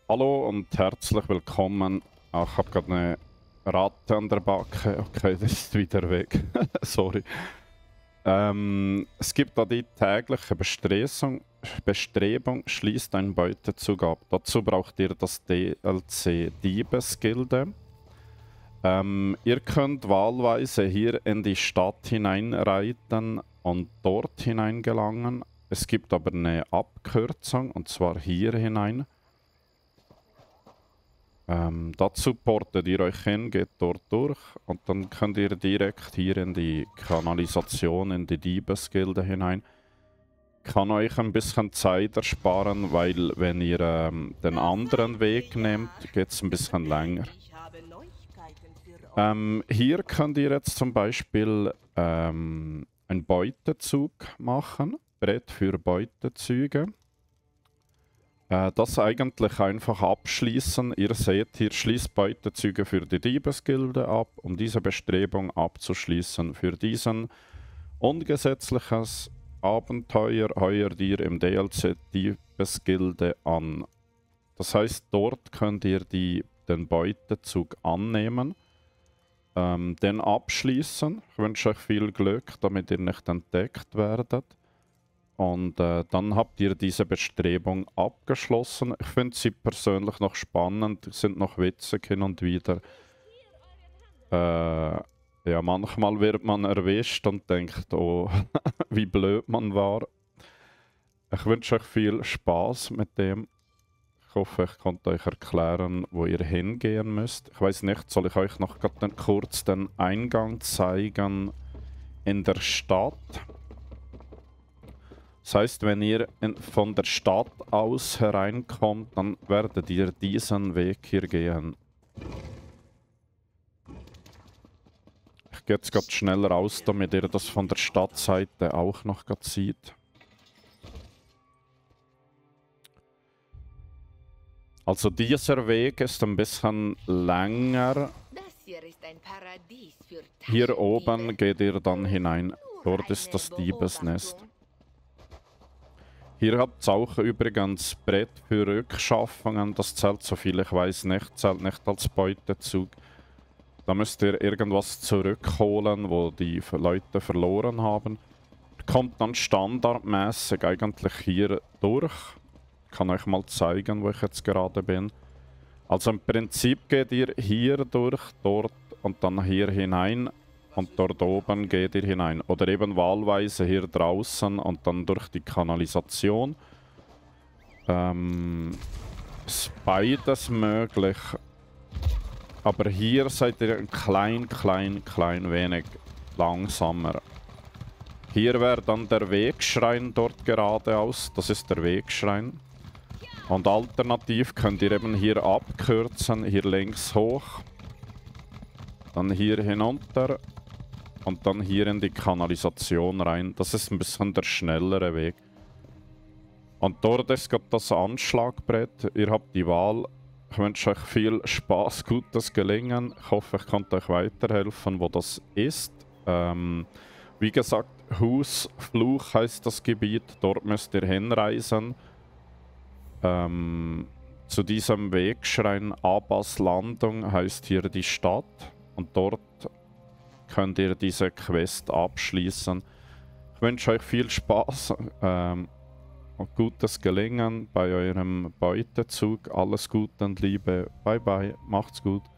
Hallo und herzlich willkommen. Ach, ich habe gerade eine Ratte an der Backe. Okay, das ist wieder weg. Sorry. Es gibt da die tägliche Bestrebung, schließt einen Beutezug ab. Dazu braucht ihr das DLC Diebesgilde. Ihr könnt wahlweise hier in die Stadt hineinreiten und dort hineingelangen. Es gibt aber eine Abkürzung, und zwar hier hinein. Dazu portet ihr euch hin, geht dort durch und dann könnt ihr direkt hier in die Kanalisation, in die Diebesgilde hinein. Kann euch ein bisschen Zeit ersparen, weil wenn ihr den anderen Weg nehmt, geht es ein bisschen länger. Hier könnt ihr jetzt zum Beispiel einen Beutezug machen, Brett für Beutezüge. Das eigentlich einfach abschließen. Ihr seht, hier schließt Beutezüge für die Diebesgilde ab, um diese Bestrebung abzuschließen. Für diesen ungesetzliches Abenteuer heuert ihr im DLC Diebesgilde an. Das heißt, dort könnt ihr den Beutezug annehmen, den abschließen. Ich wünsche euch viel Glück, damit ihr nicht entdeckt werdet. Und dann habt ihr diese Bestrebung abgeschlossen. Ich finde sie persönlich noch spannend, sind noch witzig hin und wieder. Ja, manchmal wird man erwischt und denkt, oh, wie blöd man war. Ich wünsche euch viel Spaß mit dem. Ich hoffe, ich konnte euch erklären, wo ihr hingehen müsst. Ich weiß nicht, soll ich euch noch kurz den Eingang zeigen in der Stadt? Das heißt, wenn ihr von der Stadt aus hereinkommt, dann werdet ihr diesen Weg hier gehen. Ich gehe jetzt gerade schnell raus, damit ihr das von der Stadtseite auch noch sieht. Also dieser Weg ist ein bisschen länger. Hier oben geht ihr dann hinein. Dort ist das Diebesnest. Hier habt ihr auch übrigens Brett für Rückschaffungen. Das zählt, soviel ich weiß, nicht. Zählt nicht als Beutezug. Da müsst ihr irgendwas zurückholen, wo die Leute verloren haben. Kommt dann standardmäßig eigentlich hier durch. Ich kann euch mal zeigen, wo ich jetzt gerade bin. Also im Prinzip geht ihr hier durch, dort und dann hier hinein. Und dort oben geht ihr hinein. Oder eben wahlweise hier draußen und dann durch die Kanalisation. Ist beides möglich. Aber hier seid ihr ein klein wenig langsamer. Hier wäre dann der Wegschrein dort geradeaus. Das ist der Wegschrein. Und alternativ könnt ihr eben hier abkürzen, hier links hoch. Dann hier hinunter. Und dann hier in die Kanalisation rein. Das ist ein bisschen der schnellere Weg. Und dort ist gerade das Anschlagbrett. Ihr habt die Wahl. Ich wünsche euch viel Spaß, gutes Gelingen. Ich hoffe, ich konnte euch weiterhelfen, wo das ist. Wie gesagt, Husfluch heißt das Gebiet. Dort müsst ihr hinreisen. Zu diesem Wegschrein Abbas Landung heißt hier die Stadt. Und dort könnt ihr diese Quest abschließen. Ich wünsche euch viel Spaß und gutes Gelingen bei eurem Beutezug. Alles Gute und Liebe. Bye bye. Macht's gut.